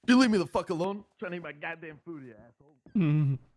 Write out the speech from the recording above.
You leave me the fuck alone. I'm trying to eat my goddamn food, you asshole.